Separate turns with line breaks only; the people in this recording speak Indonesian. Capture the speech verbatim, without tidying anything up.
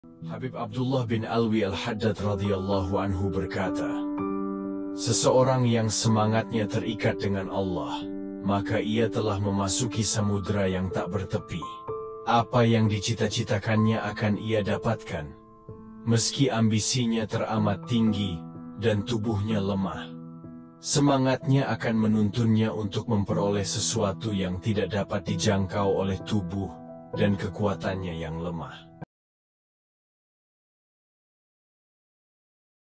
Habib Abdullah bin Alwi Al-Haddad radhiyallahu anhu berkata, seseorang yang semangatnya terikat dengan Allah, maka ia telah memasuki samudera yang tak bertepi. Apa yang dicita-citakannya akan ia dapatkan, meski ambisinya teramat tinggi dan tubuhnya lemah. Semangatnya akan menuntunnya untuk memperoleh sesuatu yang tidak dapat dijangkau oleh tubuh dan kekuatannya yang lemah.